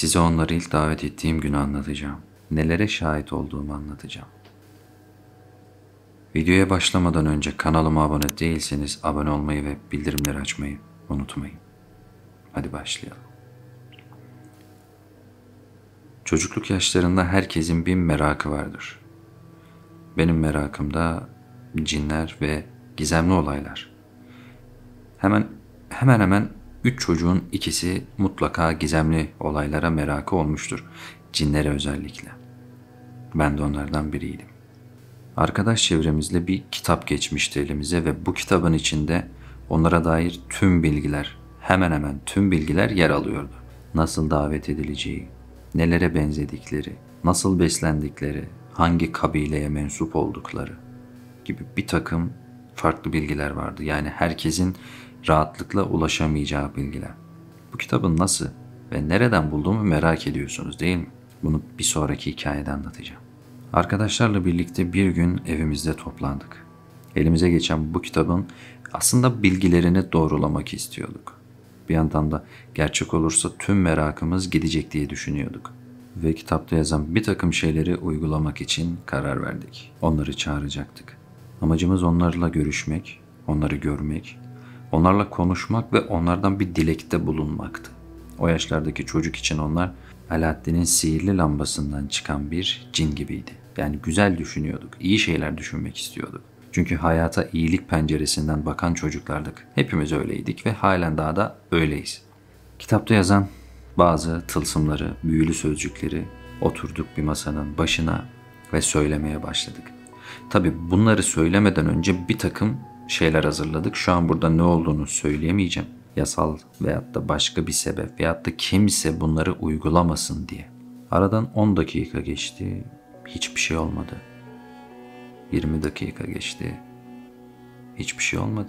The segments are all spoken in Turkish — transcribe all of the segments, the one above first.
Size onları ilk davet ettiğim günü anlatacağım. Nelere şahit olduğumu anlatacağım. Videoya başlamadan önce kanalıma abone değilseniz abone olmayı ve bildirimleri açmayı unutmayın. Hadi başlayalım. Çocukluk yaşlarında herkesin bir merakı vardır. Benim merakım da cinler ve gizemli olaylar. Hemen hemen 3 çocuğun ikisi mutlaka gizemli olaylara merakı olmuştur. Cinlere özellikle. Ben de onlardan biriydim. Arkadaş çevremizle bir kitap geçmişti elimize ve bu kitabın içinde onlara dair tüm bilgiler, hemen hemen tüm bilgiler yer alıyordu. Nasıl davet edileceği, nelere benzedikleri, nasıl beslendikleri, hangi kabileye mensup oldukları gibi bir takım farklı bilgiler vardı. Yani herkesin rahatlıkla ulaşamayacağı bilgiler. Bu kitabı nasıl ve nereden bulduğumu merak ediyorsunuz değil mi? Bunu bir sonraki hikayede anlatacağım. Arkadaşlarla birlikte bir gün evimizde toplandık. Elimize geçen bu kitabın aslında bilgilerini doğrulamak istiyorduk. Bir yandan da gerçek olursa tüm merakımız gidecek diye düşünüyorduk. Ve kitapta yazan bir takım şeyleri uygulamak için karar verdik. Onları çağıracaktık. Amacımız onlarla görüşmek, onları görmek, onlarla konuşmak ve onlardan bir dilekte bulunmaktı. O yaşlardaki çocuk için onlar Alaaddin'in sihirli lambasından çıkan bir cin gibiydi. Yani güzel düşünüyorduk, iyi şeyler düşünmek istiyorduk. Çünkü hayata iyilik penceresinden bakan çocuklardık. Hepimiz öyleydik ve halen daha da öyleyiz. Kitapta yazan bazı tılsımları, büyülü sözcükleri oturduk bir masanın başına ve söylemeye başladık. Tabii bunları söylemeden önce bir takım şeyler hazırladık. Şu an burada ne olduğunu söyleyemeyeceğim. Yasal veyahut da başka bir sebep veyahut da kimse bunları uygulamasın diye. Aradan 10 dakika geçti. Hiçbir şey olmadı. 20 dakika geçti. Hiçbir şey olmadı.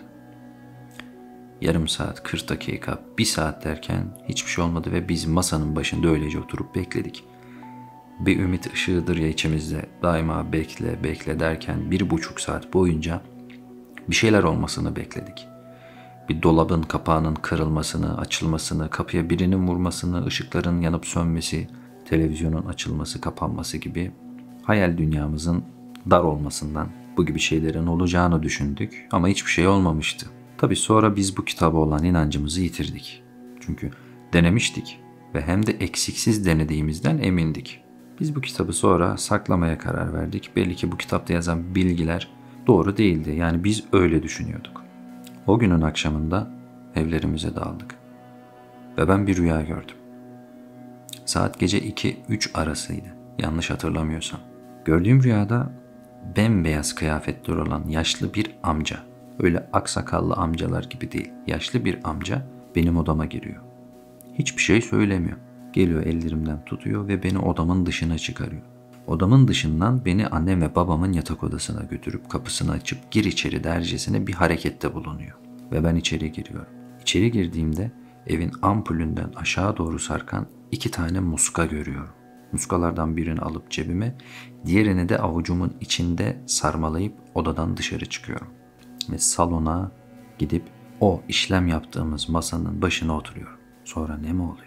Yarım saat, 40 dakika, 1 saat derken hiçbir şey olmadı ve biz masanın başında öylece oturup bekledik. Bir ümit ışığıdır ya içimizde, daima bekle bekle derken 1,5 saat boyunca bir şeyler olmasını bekledik. Bir dolabın kapağının kırılmasını, açılmasını, kapıya birinin vurmasını, ışıkların yanıp sönmesi, televizyonun açılması, kapanması gibi hayal dünyamızın dar olmasından bu gibi şeylerin olacağını düşündük ama hiçbir şey olmamıştı. Tabii sonra biz bu kitaba olan inancımızı yitirdik. Çünkü denemiştik ve hem de eksiksiz denediğimizden emindik. Biz bu kitabı sonra saklamaya karar verdik. Belli ki bu kitapta yazan bilgiler doğru değildi. Yani biz öyle düşünüyorduk. O günün akşamında evlerimize dağıldık. Ve ben bir rüya gördüm. Saat gece 2-3 arasıydı. Yanlış hatırlamıyorsam. Gördüğüm rüyada bembeyaz kıyafetler olan yaşlı bir amca. Öyle aksakallı amcalar gibi değil. Yaşlı bir amca benim odama giriyor. Hiçbir şey söylemiyor. Geliyor ellerimden tutuyor ve beni odamın dışına çıkarıyor. Odamın dışından beni annem ve babamın yatak odasına götürüp kapısını açıp gir içeri dercesine bir harekette bulunuyor. Ve ben içeri giriyorum. İçeri girdiğimde evin ampulünden aşağı doğru sarkan 2 tane muska görüyorum. Muskalardan birini alıp cebime, diğerini de avucumun içinde sarmalayıp odadan dışarı çıkıyorum. Ve salona gidip o işlem yaptığımız masanın başına oturuyorum. Sonra ne mi oluyor?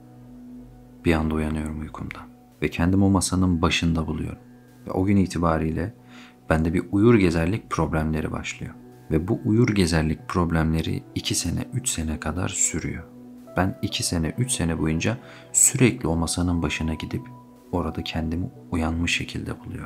Bir anda uyanıyorum uykumdan ve kendimi o masanın başında buluyorum. Ve o gün itibariyle bende bir uyur gezerlik problemleri başlıyor. Ve bu uyur gezerlik problemleri 2 sene, 3 sene kadar sürüyor. Ben 2 sene, 3 sene boyunca sürekli o masanın başına gidip orada kendimi uyanmış şekilde buluyorum.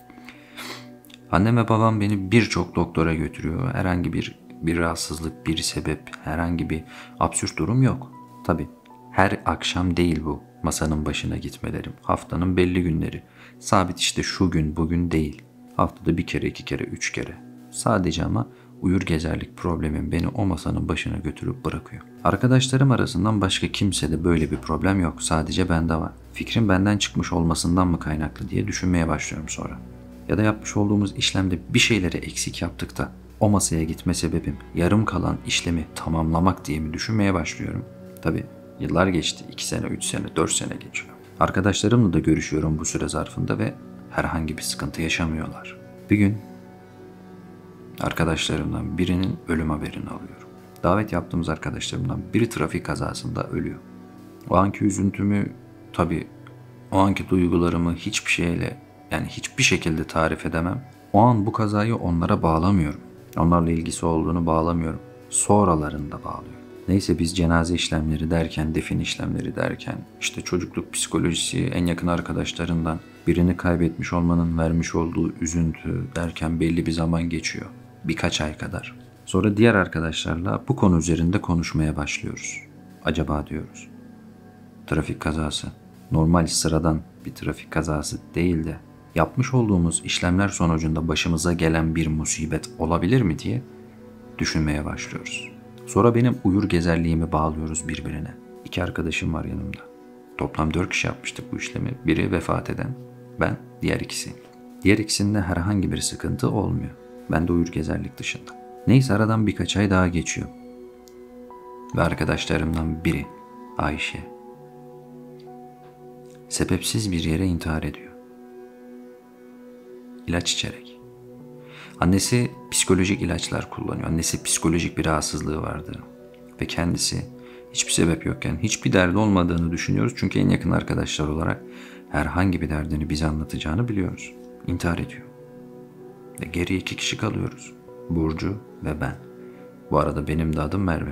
Annem ve babam beni birçok doktora götürüyor. Herhangi bir rahatsızlık, bir sebep, herhangi bir absürt durum yok. Tabii her akşam değil bu masanın başına gitmelerim. Haftanın belli günleri. Sabit işte şu gün, bugün değil. Haftada 1 kere, 2 kere, 3 kere. Sadece ama uyur gezerlik problemim beni o masanın başına götürüp bırakıyor. Arkadaşlarım arasından başka kimsede böyle bir problem yok. Sadece bende var. Fikrin benden çıkmış olmasından mı kaynaklı diye düşünmeye başlıyorum sonra. Ya da yapmış olduğumuz işlemde bir şeyleri eksik yaptık da o masaya gitme sebebim yarım kalan işlemi tamamlamak diye mi düşünmeye başlıyorum. Tabii yıllar geçti. 2 sene, 3 sene, 4 sene geçiyor. Arkadaşlarımla da görüşüyorum bu süre zarfında ve herhangi bir sıkıntı yaşamıyorlar. Bir gün arkadaşlarımdan birinin ölüm haberini alıyorum. Davet yaptığımız arkadaşlarımdan biri trafik kazasında ölüyor. O anki üzüntümü Tabii o anki duygularımı hiçbir şeyle, yani hiçbir şekilde tarif edemem. O an bu kazayı onlara bağlamıyorum. Onlarla ilgisi olduğunu bağlamıyorum. Sonralarında bağlıyorum. Neyse biz cenaze işlemleri derken, defin işlemleri derken, işte çocukluk psikolojisi, en yakın arkadaşlarından birini kaybetmiş olmanın vermiş olduğu üzüntü derken belli bir zaman geçiyor. Birkaç ay kadar. Sonra diğer arkadaşlarla bu konu üzerinde konuşmaya başlıyoruz. Acaba diyoruz, trafik kazası normal sıradan bir trafik kazası değil de yapmış olduğumuz işlemler sonucunda başımıza gelen bir musibet olabilir mi diye düşünmeye başlıyoruz. Sonra benim uyur gezerliğimi bağlıyoruz birbirine. 2 arkadaşım var yanımda. Toplam 4 kişi yapmıştık bu işlemi. Biri vefat eden, ben, diğer ikisi. Diğer ikisinde herhangi bir sıkıntı olmuyor. Ben de uyur gezerlik dışında. Neyse aradan birkaç ay daha geçiyor. Ve arkadaşlarımdan biri, Ayşe, sebepsiz bir yere intihar ediyor. İlaç içerek. Annesi psikolojik ilaçlar kullanıyor. Annesi psikolojik bir rahatsızlığı vardı. Ve kendisi hiçbir sebep yokken, hiçbir derdi olmadığını düşünüyoruz. Çünkü en yakın arkadaşlar olarak herhangi bir derdini bize anlatacağını biliyoruz. İntihar ediyor. Ve geriye 2 kişi kalıyoruz. Burcu ve ben. Bu arada benim de adım Merve.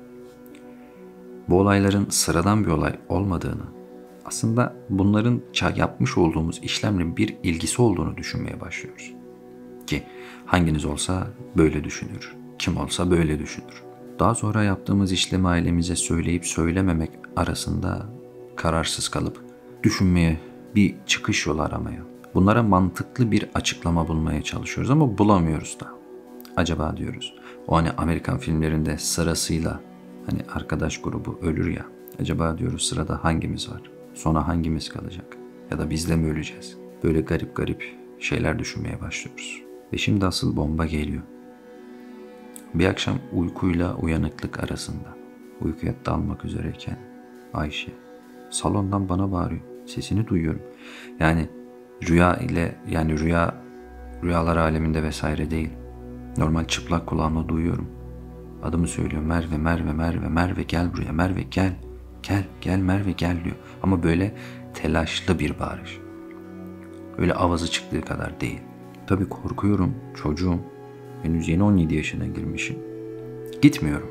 Bu olayların sıradan bir olay olmadığını, aslında bunların yapmış olduğumuz işlemle bir ilgisi olduğunu düşünmeye başlıyoruz. Ki hanginiz olsa böyle düşünür, kim olsa böyle düşünür. Daha sonra yaptığımız işlemi ailemize söyleyip söylememek arasında kararsız kalıp düşünmeye, bir çıkış yolu aramaya, bunlara mantıklı bir açıklama bulmaya çalışıyoruz ama bulamıyoruz da. Acaba diyoruz, o hani Amerikan filmlerinde sırasıyla hani arkadaş grubu ölür ya, acaba diyoruz sırada hangimiz var? Sona hangimiz kalacak? Ya da biz de mi öleceğiz? Böyle garip garip şeyler düşünmeye başlıyoruz. Ve şimdi asıl bomba geliyor. Bir akşam uykuyla uyanıklık arasında, uykuya dalmak üzereyken Ayşe salondan bana bağırıyor. Sesini duyuyorum. Yani rüyalar aleminde vesaire değil. Normal çıplak kulağımla duyuyorum. Adımı söylüyor. Merve, Merve, Merve, Merve gel buraya. Merve gel. Gel Merve gel diyor. Ama böyle telaşlı bir bağırış. Öyle avazı çıktığı kadar değil. Tabii korkuyorum. Çocuğum. Henüz yeni 17 yaşına girmişim. Gitmiyorum.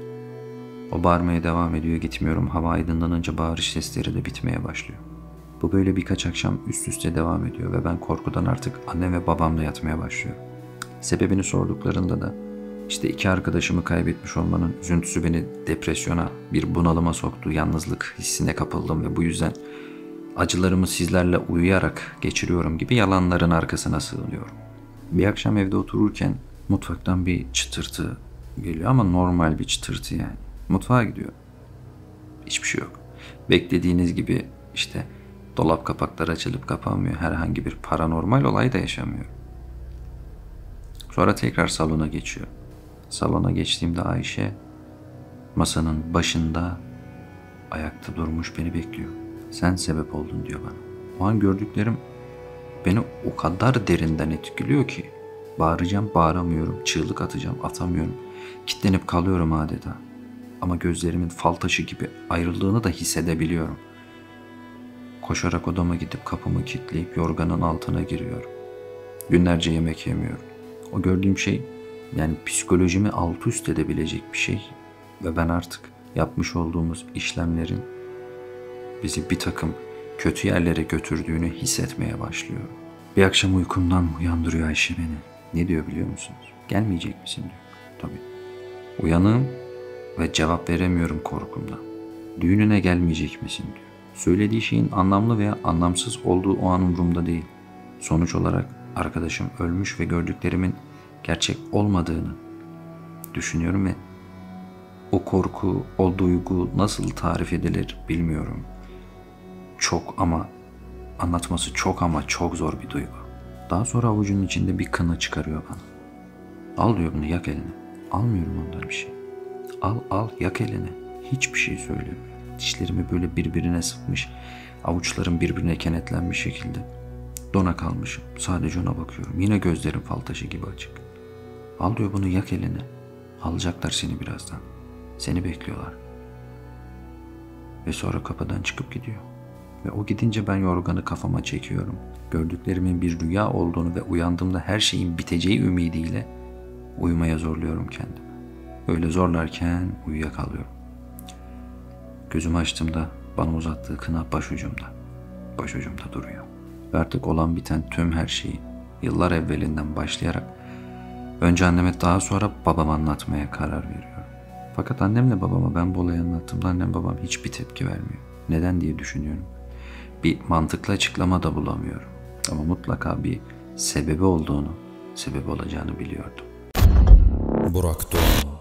O bağırmaya devam ediyor. Gitmiyorum. Hava aydınlanınca bağırış sesleri de bitmeye başlıyor. Bu böyle birkaç akşam üst üste devam ediyor ve ben korkudan artık annem ve babamla yatmaya başlıyorum. Sebebini sorduklarında da işte 2 arkadaşımı kaybetmiş olmanın üzüntüsü beni depresyona, bir bunalıma soktu. Yalnızlık hissine kapıldım ve bu yüzden acılarımı sizlerle uyuyarak geçiriyorum gibi yalanların arkasına sığınıyorum. Bir akşam evde otururken mutfaktan bir çıtırtı geliyor ama normal bir çıtırtı yani. Mutfağa gidiyor. Hiçbir şey yok. Beklediğiniz gibi işte dolap kapakları açılıp kapanmıyor. Herhangi bir paranormal olay da yaşamıyor. Sonra tekrar salona geçiyor. Salona geçtiğimde Ayşe masanın başında ayakta durmuş beni bekliyor. Sen sebep oldun diyor bana. O an gördüklerim beni o kadar derinden etkiliyor ki bağıracağım bağıramıyorum, çığlık atacağım atamıyorum. Kitlenip kalıyorum adeta. Ama gözlerimin fal taşı gibi ayrıldığını da hissedebiliyorum. Koşarak odama gidip kapımı kilitleyip yorganın altına giriyorum. Günlerce yemek yemiyorum. O gördüğüm şey yani psikolojimi alt üst edebilecek bir şey. Ve ben artık yapmış olduğumuz işlemlerin bizi bir takım kötü yerlere götürdüğünü hissetmeye başlıyorum. Bir akşam uykumdan uyandırıyor Ayşe beni. Ne diyor biliyor musunuz? Gelmeyecek misin diyor. Tabii. Uyanığım ve cevap veremiyorum korkumdan. Düğününe gelmeyecek misin diyor. Söylediği şeyin anlamlı veya anlamsız olduğu o an umurumda değil. Sonuç olarak arkadaşım ölmüş ve gördüklerimin gerçek olmadığını düşünüyorum ve o korku, o duygu nasıl tarif edilir bilmiyorum. Çok ama anlatması çok ama çok zor bir duygu. Daha sonra avucunun içinde bir kına çıkarıyor bana. Al diyor bunu yak eline. Almıyorum ondan bir şey. Al yak eline. Hiçbir şey söylemiyor. Dişlerimi böyle birbirine sıkmış, avuçlarım birbirine kenetlenmiş şekilde dona kalmışım. Sadece ona bakıyorum. Yine gözlerim fal taşı gibi açık. Al diyor bunu yak eline. Alacaklar seni birazdan. Seni bekliyorlar. Ve sonra kapıdan çıkıp gidiyor. Ve o gidince ben yorganı kafama çekiyorum. Gördüklerimin bir rüya olduğunu ve uyandığımda her şeyin biteceği ümidiyle uyumaya zorluyorum kendimi. Öyle zorlarken uyuyakalıyorum. Gözümü açtığımda bana uzattığı kına başucumda. Başucumda duruyor. Ve artık olan biten tüm her şeyi yıllar evvelinden başlayarak önce anneme daha sonra babama anlatmaya karar veriyorum. Fakat annemle babama ben bu olayı anlattığımda annem babam hiçbir tepki vermiyor. Neden diye düşünüyorum. Bir mantıklı açıklama da bulamıyorum. Ama mutlaka bir sebebi olacağını biliyordum. Burak Doğan